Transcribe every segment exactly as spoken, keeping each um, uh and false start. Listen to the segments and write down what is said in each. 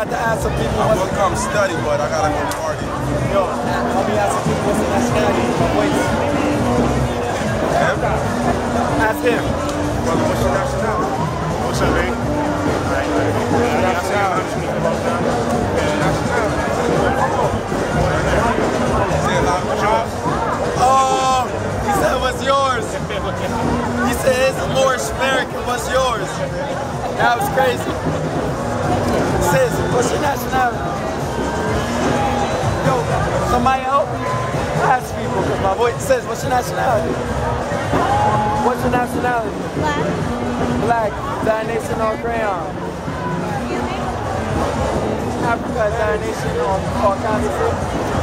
about to ask some people. I'm gonna come study, but I gotta go party. Yo, let me ask some people what's the nationality. Wait. Him? Ask him. Brother, what's your nationality? What's up, man? What's your nationality? Say a lot of jobs. Oh, he said, what's yours? He said, it's Moorish-American, what's yours? That was crazy. Sis, what's your nationality? Yo, somebody help me? Ask people, because my voice says, what's your nationality? What's your nationality? Black. Black. Is that a nation or crayon? Africa, is that a nation or, or continent?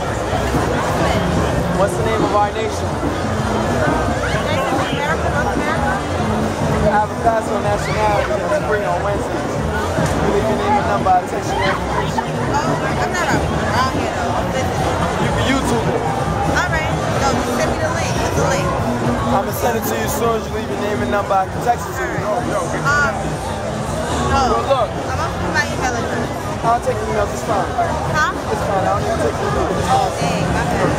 What's the name of our nation? I have a class on nationality that's free on Wednesdays. You leave your name and number, I'll text you your information. I'm not around here though. I'm listening. You can YouTube it. Alright. No, just send me the link. What's the link? I'm going to send it to you as soon as you leave your name and number. I can text it to you. Um, no. Well, look. I'm going to put my email address. I'll take emails, it's fine. Huh? It's fine, I don't need to take emails. It's Oh, fine. dang. My bad.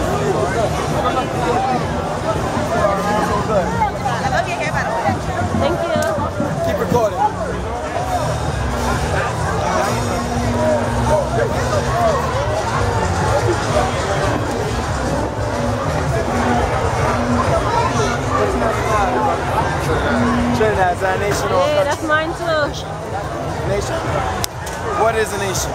So good. I love your hair, by the way. Thank you. Keep recording. Trinidad, is that a nation or a Yeah, country? that's mine too. Nation? What is a nation?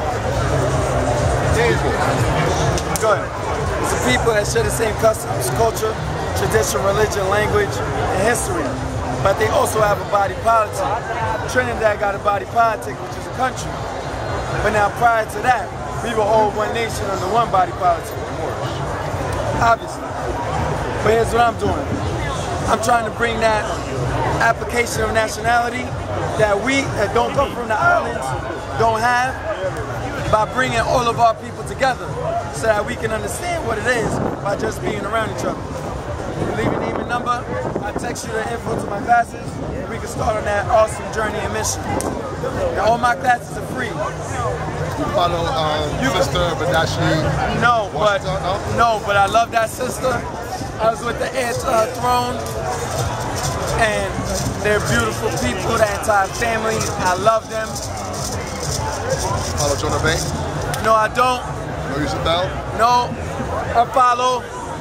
Good. It's the people that share the same customs, culture, tradition, religion, language, and history. But they also have a body politic. Trinidad got a body politic, which is a country. But now prior to that, we were all one nation under one body politic. Obviously. But here's what I'm doing. I'm trying to bring that application of nationality that we that don't come from the islands don't have by bringing all of our people together so that we can understand what it is by just being around each other. You leave your name and number, I text you the info to my classes, and we can start on that awesome journey and mission. And all my classes are free. You follow um, You Sister Badashi? No, but Washington, no, but I love that sister. I was with the heir to her throne, and they're beautiful people, the entire family. I love them. Follow Jonah Bank? No, I don't. No Yusuf Bell? No, I follow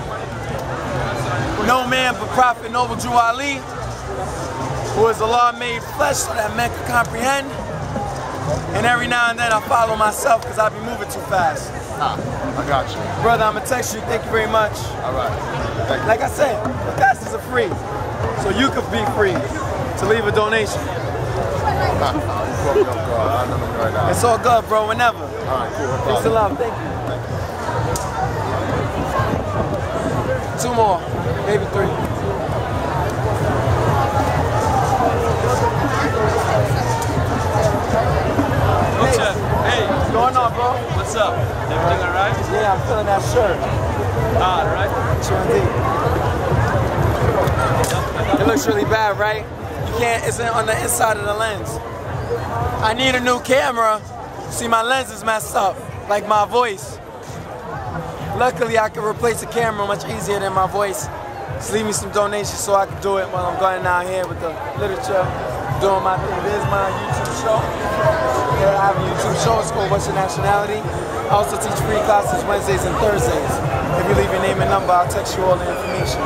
no man but Prophet Noble Drew Ali, who is the law made flesh so that men can comprehend. And every now and then I follow myself because I be moving too fast. Ah, I got you. Brother, I'm gonna text you. Thank you very much. All right. Thank you. Like I said, the classes are free, so you could be free to leave a donation. Ah, you caught me off guard. I know them right now. It's all good, bro. Whenever. All right, cool. No Peace problem. and love. Thank you. Two more, maybe three. What's up? Hey, What's going on, bro? what's up? Everything alright? Yeah, I'm feeling that shirt. Ah, alright. Sure indeed. It looks really bad, right? You can't, it's on the inside of the lens. I need a new camera. See, my lens is messed up, like my voice. Luckily, I can replace the camera much easier than my voice. Just leave me some donations so I can do it while I'm going down here with the literature, doing my thing. There's my YouTube show. Yeah, I have a YouTube show. It's called What's Your Nationality? I also teach free classes Wednesdays and Thursdays. If you leave your name and number, I'll text you all the information.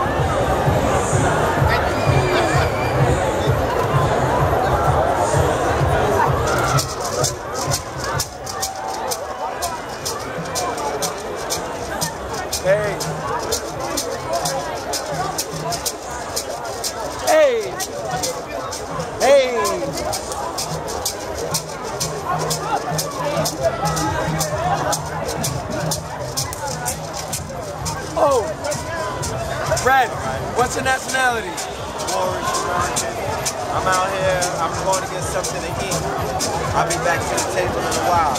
Hey. Hey. Hey. Oh. Brad, what's your nationality? Moorish-American. I'm out here, I'm going to get something to eat. I'll be back to the table in a while.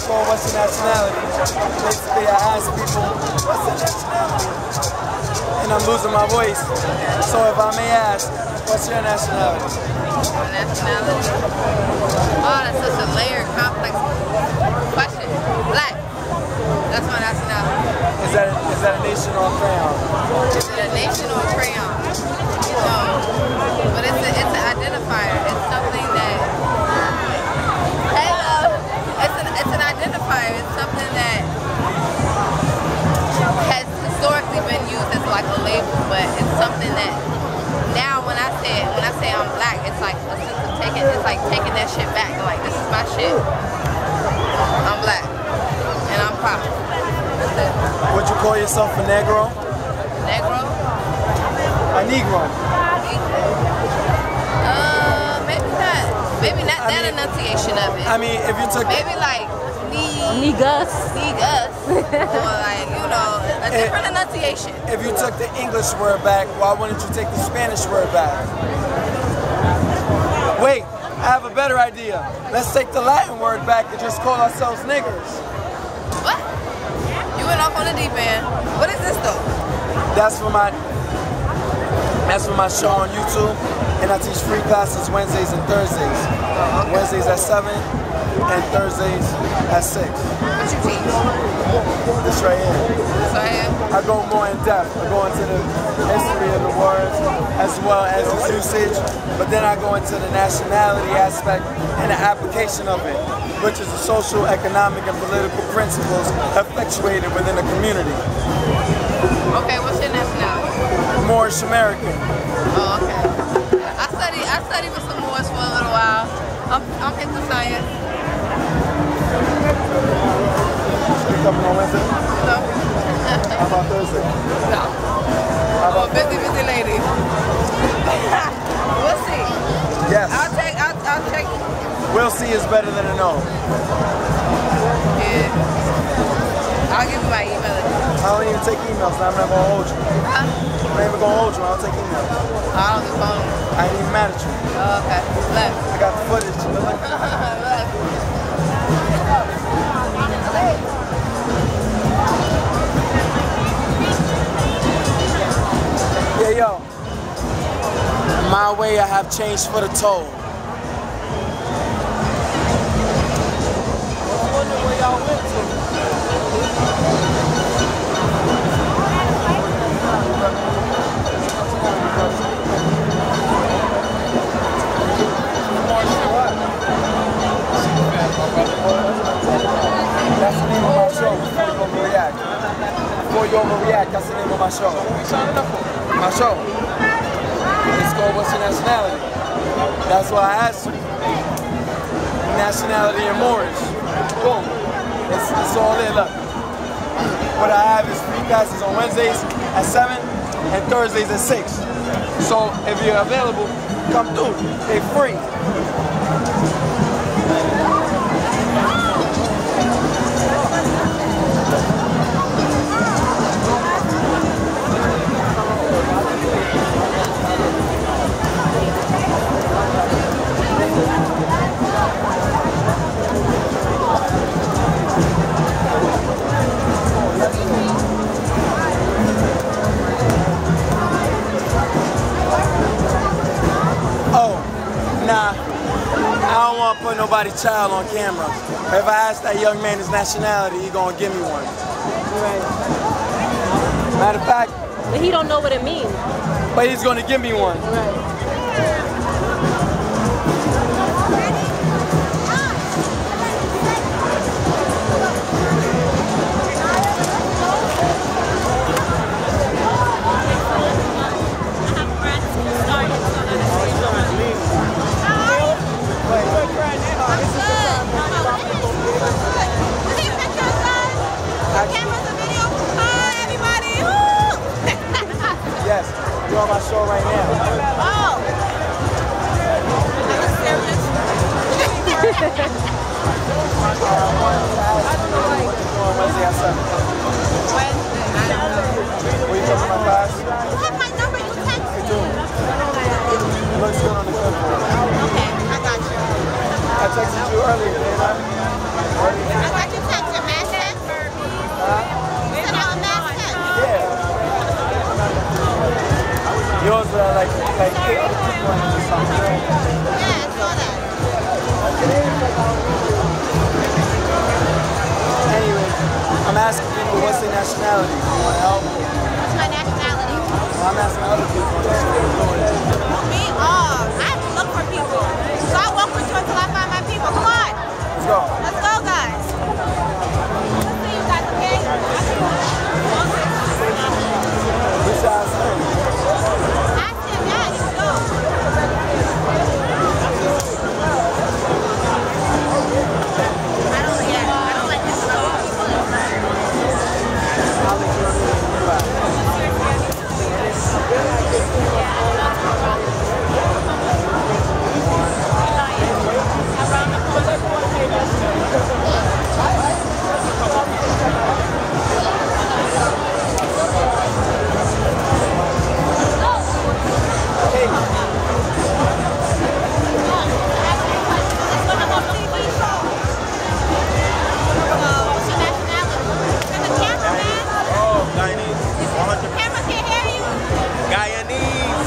called What's Your Nationality? Basically, I ask people, what's their nationality? And I'm losing my voice. So if I may ask, what's your nationality? My nationality? Oh, that's such a layered, complex question. Black. That's my nationality. Is that a, is that a nation or a crayon? Is it a nation or a crayon? No. But it's a, it's an identifier. It's something that. Hey, love. It's an it's an identifier. It's something that has historically been used as like a label, but it's something that now when I say it, when I say I'm black, it's like a sense of taking. It's like taking that shit back. Like this is my shit. I'm black, and I'm proud. That's it. Would you call yourself a Negro? Negro? A Negro? Uh, maybe not. Maybe not I that mean, enunciation of it. I mean, if you took Maybe like need, Negus. need us, or like you know, a different It- enunciation. if you took the English word back, why wouldn't you take the Spanish word back? Wait, I have a better idea. Let's take the Latin word back and just call ourselves niggers. What? You went off on the deep end. What is this though? That's for my that's for my show on YouTube, and I teach free classes Wednesdays and Thursdays. Wednesdays at seven and Thursdays at six. What you teach? This right here. So yeah. I go more in depth. I go into the history of the words as well as its usage, but then I go into the nationality aspect and the application of it, which is the social, economic, and political principles effectuated within a community. Okay, what's your nationality? Moorish-American. Oh, okay. I studied I studied with some Moors for a little while. I'm I'm into science. You coming on Wednesday? No. How about Thursday? No. How I'm a about busy, busy lady. We'll see. Yes. I'll take I'll I'll take We'll see is better than a no. yeah. I'll give you my email address. I don't even take emails, so I'm not gonna hold you. Huh? I'm not even gonna hold you, I don't take emails. I don't do phone. I ain't even mad at you. Oh, okay. Left. I got the footage. Left. Yeah, yo. My way, I have changed for the toll. I wonder where y'all went to. That's the name of my show. Before you overreact. Before you overreact, that's the name of my show. My show. It's called What's Your Nationality? That's why I asked you. Nationality and Moorish. Boom. It's, it's all there, look. What I have is free classes on Wednesdays at seven and Thursdays at six. So if you're available, come through. They're free. Nah, I don't want to put nobody's child on camera. If I ask that young man his nationality, he gonna give me one. Right. Matter of fact, But he don't know what it means. but he's gonna give me one. Right. Yes, you're on my show right now. Oh. Wednesday at seven. Wednesday. I don't know. Will you come to my class? You have my number. You text I do. It looks good on the clipboard. Okay, I got you. I texted you earlier, didn't I? Earlier. I got you. like eight other people in this song. Yeah, I saw that. Anyway, I'm asking people what's their nationality. You want to help? What's my nationality? Well, I'm asking other people what they're doing. Me? Oh, I have to look for people. So I walk with you until I find my people. Come on. Let's go. Let's go, guys. Let's see you guys, okay? Which side is it? Ask him, yeah, you can go. I don't, yeah, I don't like this song. I'll let you know who you are. Oh, Guyanese. one hundred percent. Camera can't hear you. Guyanese.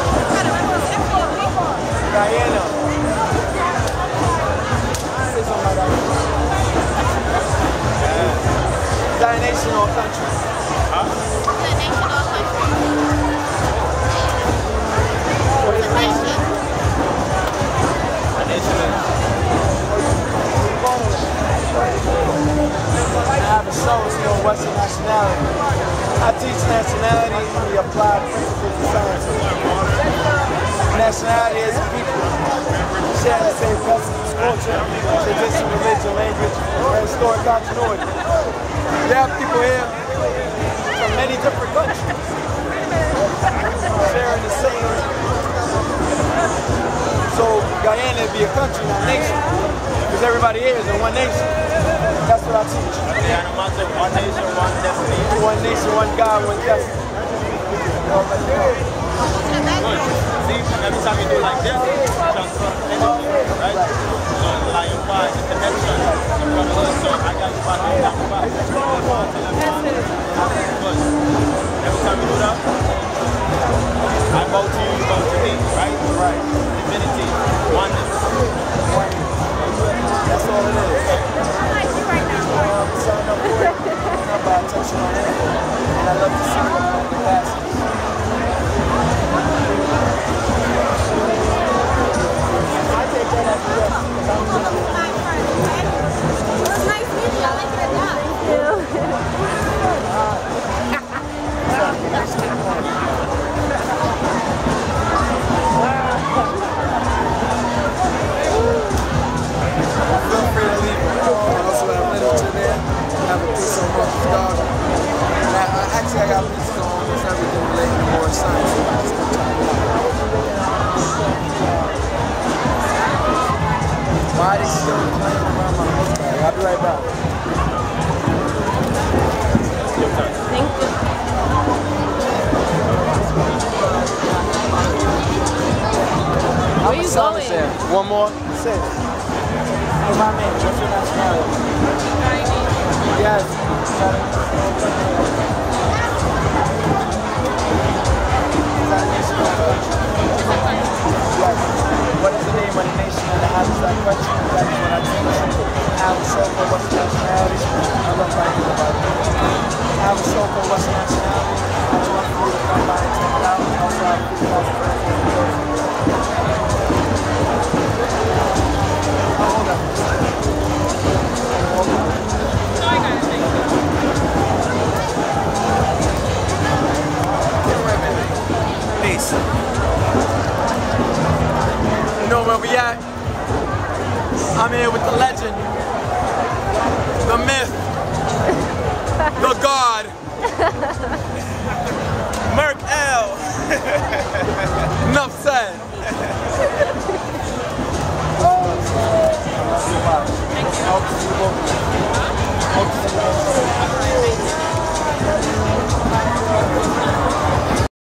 Guyana. Say something like that. Is that a nation or a country? It's a nation or country. What is It's a it? nation. A nation. I have a show, it's called What's Your Nationality? I teach nationality and we apply principles of science. Nationality is people share the same customs, culture, tradition, religion, language, and historic continuity. You have people here from many different countries sharing the same. So Guyana would be a country, not a nation, because everybody here is in one nation. That's what I teach. Yeah, no matter one nation, one destiny. One nation, one God, one destiny. See, every time you do like this, you transfer energy, right? So like your body, the connection. So I got you back, I got you back. Good. Every time you do that, I bow to you, you bow to me, right? Right. Divinity, oneness. That's all it is. Um, sign up for it. I'm about to touch on it. And I love to see you in the classes. I take that as a yes, because I'm just It was nice meeting you. I like your dog. feel free to leave it. I also have literature there. I have a piece on Murk-El dog. And I, I, actually, I got pieces on almost everything related to Moorish science. Why are they still playing around my book bag? I'll be right back. Thank you. Where you going? There. One more. Six. Hey, my man, what's your nationality? Yes. Is that a nation or a country? Yes. What is the name of the nation and how does that country? That is what I teach. I will show for what's your nationality. I love writing about it. I will show for what's your nationality. I would love for you to come by and check it out. Also, I have fifty thousand friends. Hold on. Hold on. Peace. You know where we at? I'm here with the legend.